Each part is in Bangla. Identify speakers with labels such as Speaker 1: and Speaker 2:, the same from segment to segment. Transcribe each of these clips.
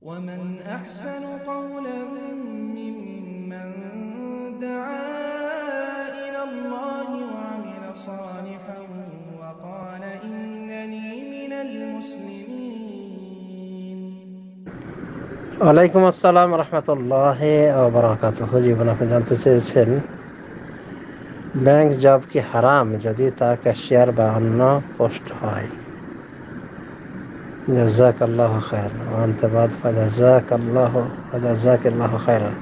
Speaker 1: ومن أحسن قولا ممن دعا إلى الله وعمل صالحا وقال إنني من المسلمين।
Speaker 2: ওয়ালাইকুম আসসালাম রহমতুল্লাহি ওয়া বারাকাতুহু। জীবন আপনি জানতে চেয়েছেন ব্যাংক জব কি হারাম যদি তা ক্যাশিয়ার বা অন্য পোস্ট হয়? জাযাকাল্লাহু খায়রান ওয়া আনতা বাদ ফাজাযাকাল্লাহু খায়রান।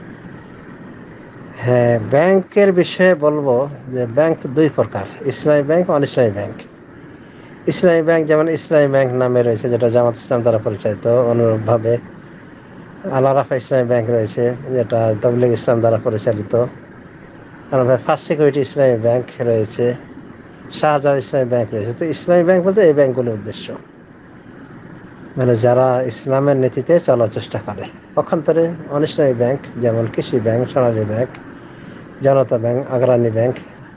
Speaker 2: হ্যাঁ, ব্যাংকের বিষয়ে বলবো যে ব্যাংক তো দুই প্রকার, ইসলামী ব্যাংক ও অনিসলামী ব্যাংক। ইসলামী ব্যাংক যেমন ইসলামী ব্যাংক নামে রয়েছে, যেটা জামাত ইসলাম দ্বারা পরিচালিত। অনুরূপভাবে আল আরাফা ইসলামী ব্যাংক রয়েছে, যেটা তাবলীগ ইসলাম দ্বারা পরিচালিত। আর ফার্স্ট সিকিউরিটি ইসলামী ব্যাংক রয়েছে, শাহজাহান ইসলামী ব্যাংক রয়েছে। তো ইসলামী ব্যাংক বলতে এই ব্যাংকগুলোর উদ্দেশ্য, মানে যারা ইসলামের নীতিতে চলার চেষ্টা করে। পক্ষান্তরে অনিসলামী ব্যাংক যেমন Krishi bank, Sonali bank, Janata bank, Agrani bank,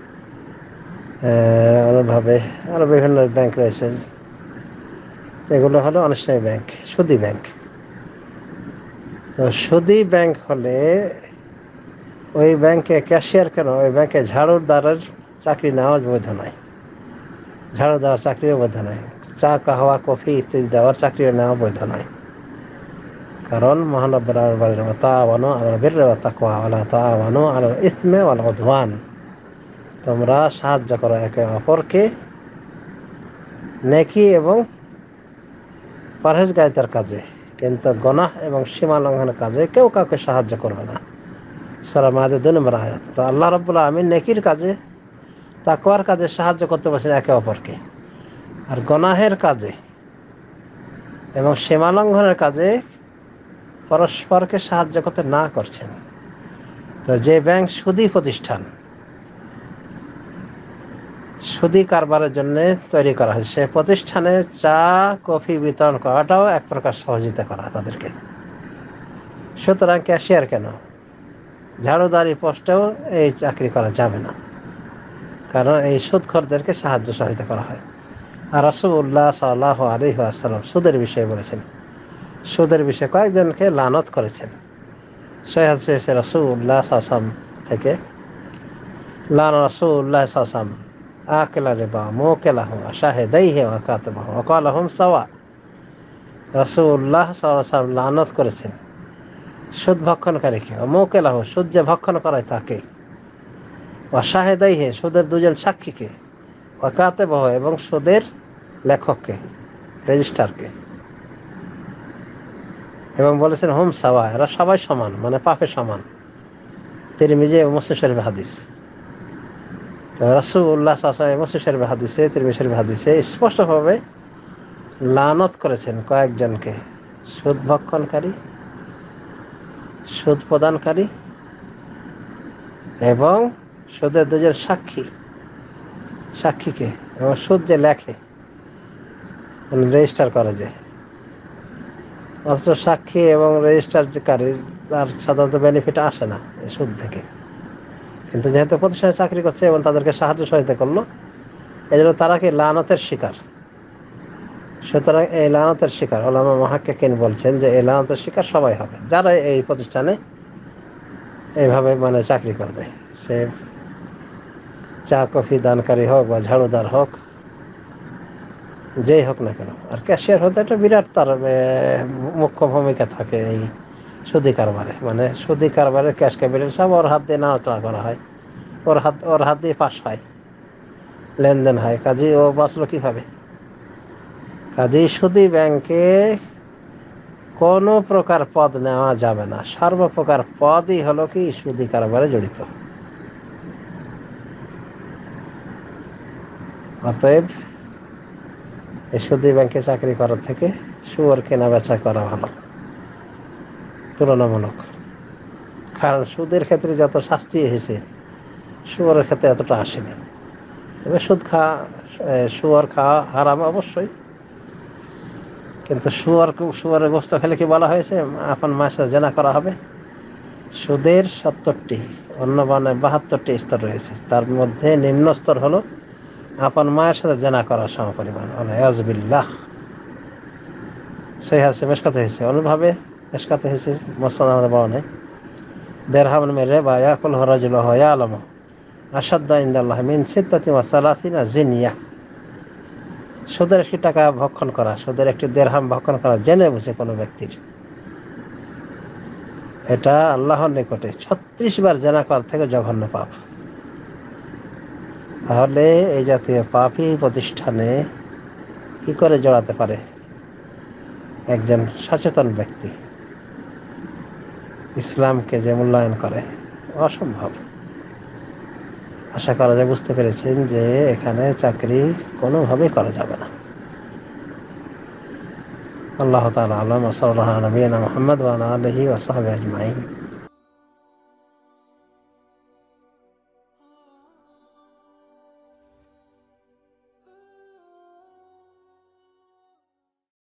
Speaker 2: অনুভাবে আরও বিভিন্ন ব্যাংক রয়েছে, এগুলো হলো অনিসলামী ব্যাংক, সুদী ব্যাংক। তো সুদী ব্যাংক হলে ওই ব্যাংকে ক্যাশিয়ার কেন, ওই ব্যাংকে ঝাড়ুদারের চাকরি নেওয়া বৈধ নয়, ঝাড়ু দেওয়ার চাকরিও বৈধ নয়, চা কাহওয়া কফি ইত্যাদি দেওয়ার চাকরিও নেওয়া বৈধ নয়। কারণ মহানব্বর বলেন তাআওয়ানু আলাল বিররি ওয়াত তাকওয়া ওয়া লা তাআওয়ানু আলাল ইসমি ওয়াল উদওয়ান। তোমরা সাহায্য করো একে অপরকে নেকি এবং পরহেজগারিতার কাজে, কিন্তু গুনাহ এবং সীমা লঙ্ঘনের কাজে কেউ কাউকে সাহায্য করবে না। সূরা মাইদা 2 নম্বর আয়াত। তো আল্লাহ রাব্বুল আমিন নেকির কাজে, তাকওয়ার কাজে সাহায্য করতে বলেছেন একে অপরকে, আর গুনাহের কাজে এবং সীমা লঙ্ঘনের কাজে পরস্পরকে সাহায্য করতে না করছেন। তো যে ব্যাংক সুদী প্রতিষ্ঠান, সুদী কারবারের জন্য তৈরি করা হয়েছে, সে প্রতিষ্ঠানে চা কফি বিতরণ করাটাও এক প্রকার সহযোগিতা করা তাদেরকে। সুতরাং ক্যাশিয়ার কেন, ঝাড়ুদারি পোস্টেও এই চাকরি করা যাবে না, কারণ এই সুদখোরদেরকে সাহায্য সহযোগিতা করা হয়। আর রাসূলুল্লাহ সাল্লাল্লাহু আলাইহি ওয়াসাল্লাম সুদের বিষয়ে বলেছেন, সুদের বিষয়ে কয়েকজনকে লানত করেছেন। সহিহ হাদিসে রাসূলুল্লাহ সাল্লাল্লাহু আলাইহি ওয়াসাল্লাম থেকে, লান রাসূলুল্লাহ সাল্লাল্লাহু আলাইহি ওয়াসাল্লাম আকিলা রিবা মুকিলাহু ওয়া শাহিদাইহি ওয়া কাতিবাহু ওয়া ক্বালা হুম সাওয়া। রাসূলুল্লাহ সাল্লাল্লাহু আলাইহি ওয়াসাল্লাম লানত করেছেন সুদ ভক্ষণকারীকে, ও মুকিলাহু সুদ যে ভক্ষণ করায় তাকে, ওয়া শাহিদাইহি সুদের দুজন সাক্ষীকে, ওয়া কাতিবাহু এবং সুদের লেখককে, রেজিস্ট্রারকে, এবং বলেছেন হুম সাওয়া, এরা সবাই সমান, মানে পাপে সমান। তিরমিজি ও মুসলিম শরীফের হাদিস। তো রাসূলুল্লাহ সাল্লাল্লাহু আলাইহি ওয়াসাল্লাম মুসলিম শরীফের হাদিসে, তিরমিজি শরীফের হাদিসে স্পষ্টভাবে লানত করেছেন কয়েকজনকে, সুদ ভক্ষণকারী, সুদ প্রদানকারী এবং সুদের দুজন সাক্ষীকে, এবং সুদ যে লেখে, মানে রেজিস্টার করে যে, অথচ সাক্ষী এবং রেজিস্টারকারীর তার সাধারণত বেনিফিট আসে না এই সুদ থেকে, কিন্তু যেহেতু প্রতিষ্ঠানে চাকরি করছে এবং তাদেরকে সাহায্য সহায়তা করলো, এই জন্য তারা কি লানতের শিকার। সুতরাং এই লানতের শিকার উলামা মুহাক্কিকিন বলছেন যে এই লানতের শিকার সবাই হবে যারা এই প্রতিষ্ঠানে এইভাবে মানে চাকরি করবে, সে চা কফি দানকারী হোক বা ঝাড়ুদার হোক, যেই হোক না কেন। আর ক্যাশিয়ার হতে একটা বিরাট তার মুখ্য ভূমিকা থাকে এই সুদী কারবারে, মানে সুদী কারবারের ক্যাশ ক্যাপিটাল সব ওর হাত দিয়ে নাড়াচাড়া করা হয়, ওর হাত দিয়ে পাস হয়, লেনদেন হয়। কাজী ও বাঁচলো কীভাবে? কাজী সুদী ব্যাংকে কোনো প্রকার পদ নেওয়া যাবে না, সর্বপ্রকার পদই হলো কি সুদী কারবারে জড়িত। অতএব এই সুদী ব্যাংকে চাকরি করার থেকে শুয়োর কেনা বেচা করা ভালো তুলনামূলক। কারণ সুদের ক্ষেত্রে যত শাস্তি এসেছে, শুয়োরের ক্ষেত্রে এতটা আসেনি। তবে শুয়োর খাওয়া হারাম অবশ্যই, কিন্তু শুয়োরের গোস্ত খেলে কি বলা হয়েছে আপন মায়ের সাথে জেনা করা হবে? সুদের 70টি, অন্য মানে 72টি স্তর রয়েছে, তার মধ্যে নিম্ন স্তর হলো আপন মায়ের সাথে জেনা করার সমপরিমাণ, আযবিল্লাহ। সহিহ আছে, মেশকাতে হয়েছে, অনুভাবে মেশকাতে হয়েছে, মোস্তাদ আমাদের বলা নেই। দেড়হাম মেরে বা ইয়াকুল হরাজুল হয়া আলম আসাদ্দা ইন্দাল্লাহ মিন সিত্তাতি ওয়া সালাসিনা জিনিয়া। সুদের একটি টাকা ভক্ষণ করা, সুদের একটি দেড়হাম ভক্ষণ করা জেনে বুঝে কোনো ব্যক্তির, এটা আল্লাহর নিকটে 36 বার জেনা করার থেকে জঘন্য পাপ। তাহলে এই জাতীয় পাপী প্রতিষ্ঠানে কি করে জড়াতে পারে একজন সচেতন ব্যক্তি, ইসলামকে যে মূল্যায়ন করে? অসম্ভব। আশা করা যায় বুঝতে পেরেছেন যে এখানে চাকরি কোনোভাবেই করা যাবে না। আল্লাহ তাআলা আ'লাম। ওয়া সাল্লাল্লাহু আলা নবিয়িনা মুহাম্মদ ওয়া আলা আলিহি ওয়া সাহবিহি আজমাইন।